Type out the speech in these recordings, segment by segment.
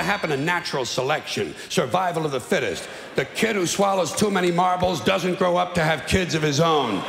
happen in natural selection, survival of the fittest. The kid who swallows too many marbles doesn't grow up to have kids of his own.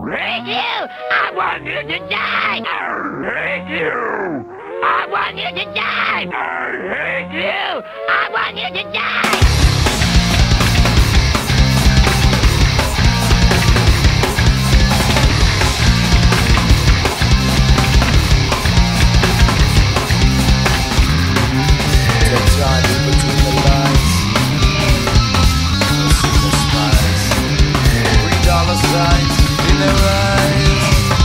hate you! I want you to die! I hate you! I want you to die! I hate you! I want you to die! Take time in between the lines. See the smiles. $3 signs in their eyes.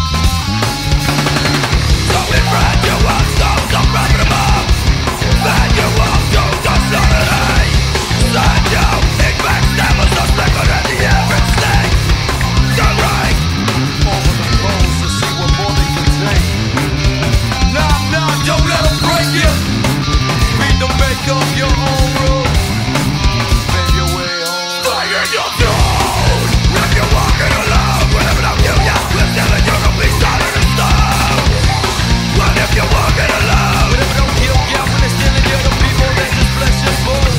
So in front you want so profitable. Then you want to society. Send you in backstabbers, the second and the average thing. You're right. Over the phones to see what more they can take. Nah, don't let them break you. To make up your own rules, make your way home. Fire your throne. If you're walking alone, whatever I'm you, yeah, we're telling you to be solid and stone. What if you're walking alone? Whatever don't kill, yeah, when they're stealing you, the people they just flesh and bone.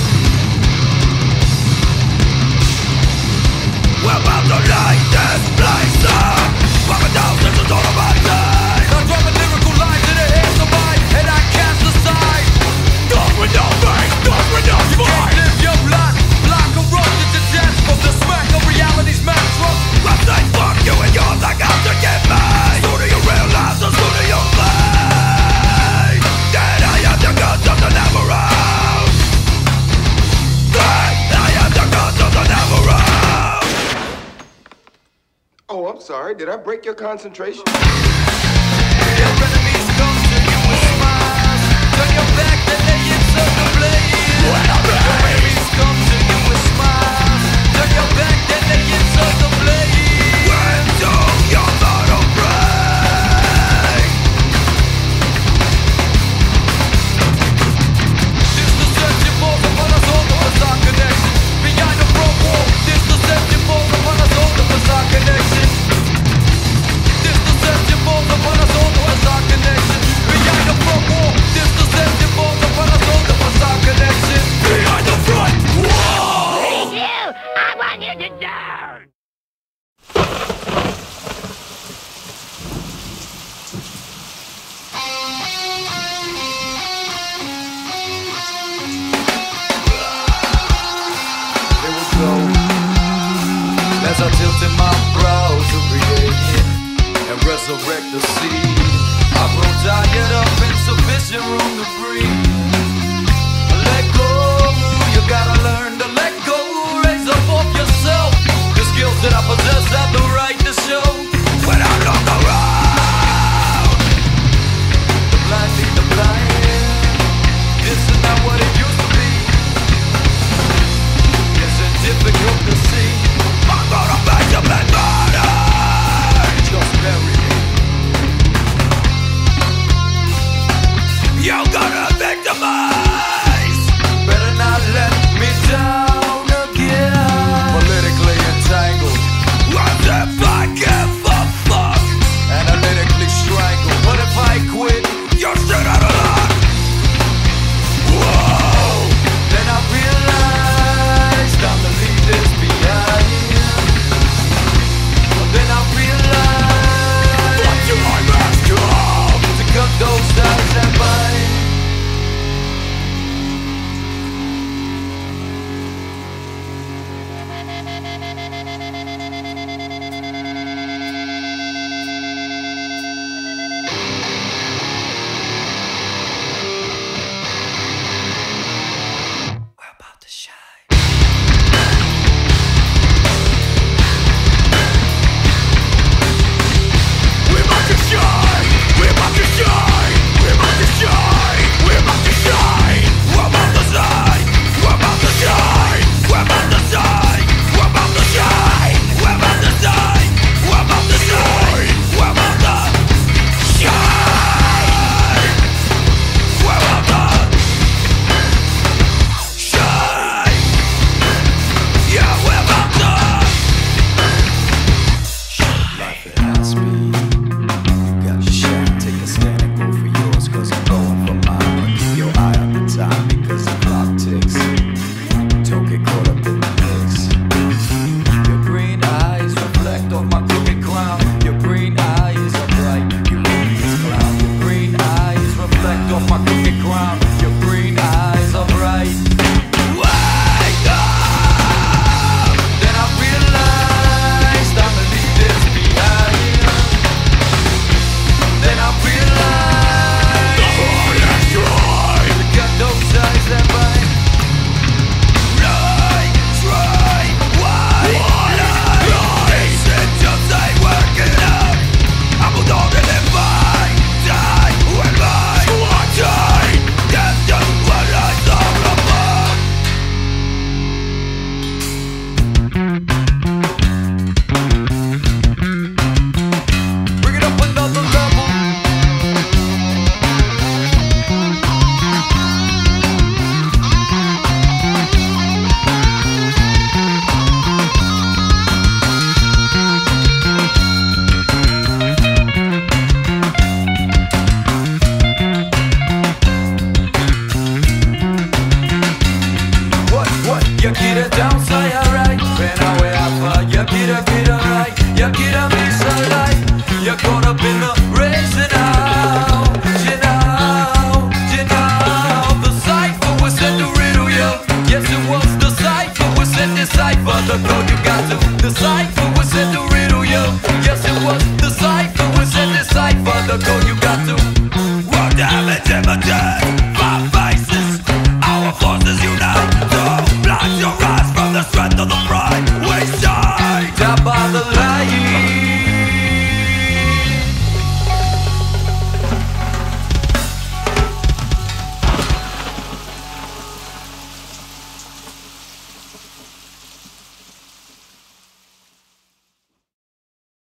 We're about to light this place up. Walking down, this is all about time. I'm dropping lyrical lines in the hands of mine, and I cast aside. Thoughts with no face, thoughts with no spine. You can't live your life, block corrupted to death from the smack of reality's mantra. I say fuck you and yours like I'm to get mine. Sooner you realize, the sooner you play. That I am the gods of the never out. That I am the gods of the never out. Oh, I'm sorry. Did I break your concentration? Your enemies come to you with smiles. Turn your back, then they insert the blade. Your enemies come to you with smiles. Turn your back, then they insert the blade. When do your bottom break? This deception falls upon us all, the facade connection. Behind the front wall, this deception falls upon us all, the facade connection. This deception falls upon us all, the facade connection. Behind the front wall, this deception falls upon us all, the facade connection. Behind the front wall. Hate you! I want you to die! Here we go. As I tilted my brow to create it and resurrect the seed. I grow tired of insufficient room to breathe. Let go, you gotta learn to let go. Raise up off yourself. The skills that I possess have the right to show. When I look around, the blind lead the blind. This is not what it used to be. It's difficult to see. I'm gonna make them and murder. Just bury me. You're gonna victimize. Better not let me down again. Politically entangled. I'm the dead.